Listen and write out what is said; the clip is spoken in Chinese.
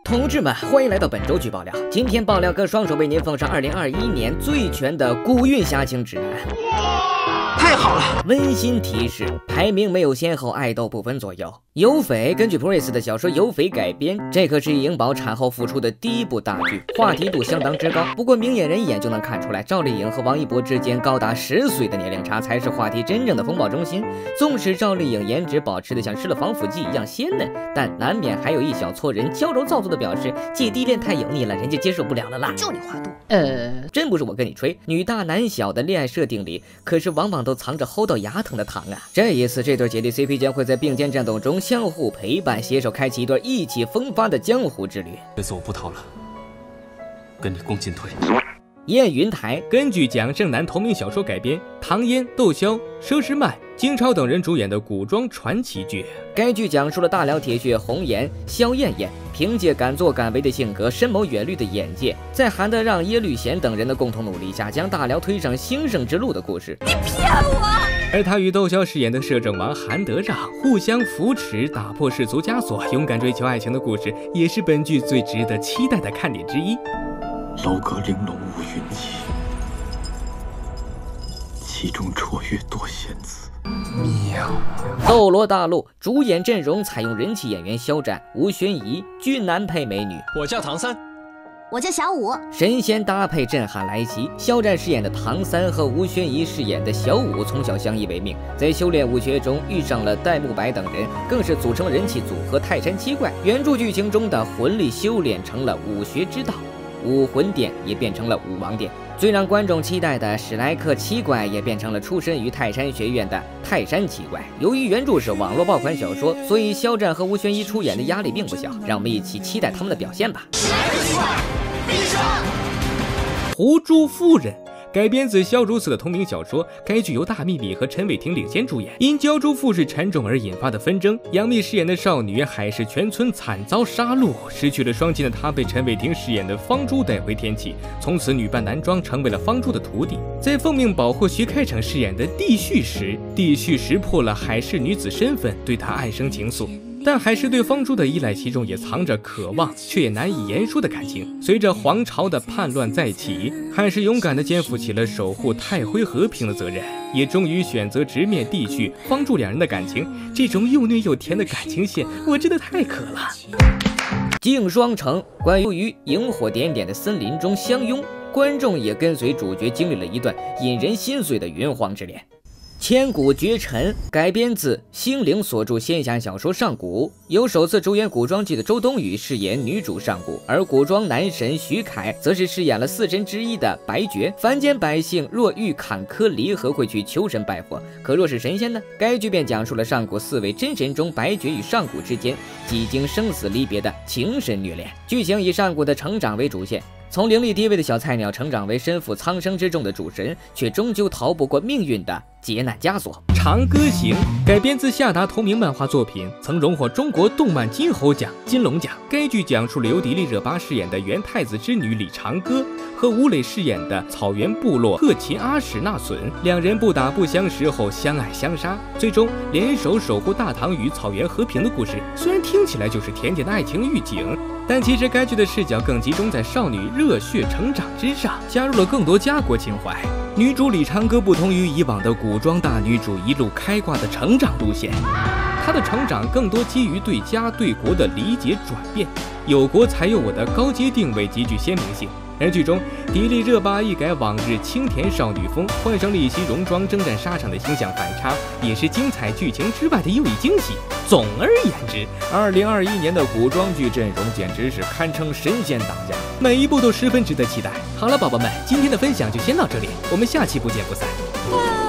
同志们，欢迎来到本周剧爆料。今天爆料哥双手为您奉上2021年最全的古韵侠情指南。 太好了！ 温馨提示：排名没有先后，爱豆不分左右。有匪根据普瑞斯的小说《有匪》改编，这可是颖宝产后复出的第一部大剧，话题度相当之高。不过明眼人一眼就能看出来，赵丽颖和王一博之间高达10岁的年龄差才是话题真正的风暴中心。纵使赵丽颖颜值保持的像吃了防腐剂一样鲜嫩，但难免还有一小撮人娇柔造作的表示姐弟恋太油腻了，人家接受不了了啦。 就你话多。 真不是我跟你吹，女大男小的恋爱设定里，可是往往都藏着齁到牙疼的糖啊！这一次，这对姐弟 CP 将会在并肩战斗中相互陪伴，携手开启一段意气风发的江湖之旅。 这次我不逃了，跟你共进退。 燕云台根据蒋胜男同名小说改编，唐嫣、窦骁、佘诗曼、金超等人主演的古装传奇剧。 该剧讲述了大辽铁血红颜萧燕燕凭借敢作敢为的性格、深谋远虑的眼界，在韩德让、耶律贤等人的共同努力下，将大辽推上兴盛之路的故事。 你骗我！ 而他与窦骁饰演的摄政王韩德让互相扶持，打破世俗枷锁，勇敢追求爱情的故事，也是本剧最值得期待的看点之一。 楼阁玲珑五云集，其中绰约多仙子。 妙！斗罗大陆主演阵容采用人气演员肖战、吴宣仪，均男配美女。 我叫唐三， 我叫小五。 神仙搭配震撼来袭，肖战饰演的唐三和吴宣仪饰演的小五从小相依为命，在修炼武学中遇上了戴沐白等人，更是组成了人气组合泰山七怪。原著剧情中的魂力修炼成了武学之道，武魂殿也变成了武王殿。最让观众期待的史莱克七怪也变成了出身于泰山学院的泰山七怪。由于原著是网络爆款小说，所以肖战和吴宣仪出演的压力并不小，让我们一起期待他们的表现吧。 史莱克七怪必胜！ 狐珠夫人改编自萧如此的同名小说，该剧由大幂幂和陈伟霆领衔主演。因焦珠父氏沉重而引发的纷争，杨幂饰演的少女海氏全村惨遭杀戮，失去了双亲的她被陈伟霆饰演的方珠带回天启，从此女扮男装成为了方珠的徒弟。在奉命保护徐开骋饰演的帝旭时，帝旭识破了海氏女子身份，对她暗生情愫。但海氏对方珠的依赖，其中也藏着渴望却也难以言说的感情。随着皇朝的叛乱再起，海氏勇敢地肩负起了守护太辉和平的责任，也终于选择直面帝旭、方珠两人的感情。这种又虐又甜的感情线，我真的太渴了。 镜双城关于萤火点点的森林中相拥，观众也跟随主角经历了一段引人心碎的云荒之恋。千古绝尘改编自星灵所著仙侠小说《上古》，由首次主演古装剧的周冬雨饰演女主上古，而古装男神徐凯则是饰演了四神之一的白绝。凡间百姓若遇坎坷离合，会去求神拜佛，可若是神仙呢？该剧便讲述了上古4位真神中白绝与上古之间几经生死离别的情深虐恋。剧情以上古的成长为主线，从灵力低微的小菜鸟成长为身负苍生之重的主神，却终究逃不过命运的劫难枷锁。 长歌行改编自夏达同名漫画作品，曾荣获中国动漫金猴奖、金龙奖。该剧讲述了由迪丽热巴饰演的元太子之女李长歌和吴磊饰演的草原部落特勤阿史那隼两人不打不相识后相爱相杀，最终联手守护大唐与草原和平的故事。虽然听起来就是甜甜的爱情预警，但其实该剧的视角更集中在少女热血成长之上，加入了更多家国情怀。女主李长歌不同于以往的古装大女主一路开挂的成长路线，她的成长更多基于对家对国的理解转变，有国才有我的高阶定位极具鲜明性。而剧中迪丽热巴一改往日清甜少女风，换上了一袭戎装征战沙场的形象反差，也是精彩剧情之外的又一惊喜。总而言之，2021年的古装剧阵容简直是堪称神仙打架，每一部都十分值得期待。好了，宝宝们，今天的分享就先到这里，我们下期不见不散。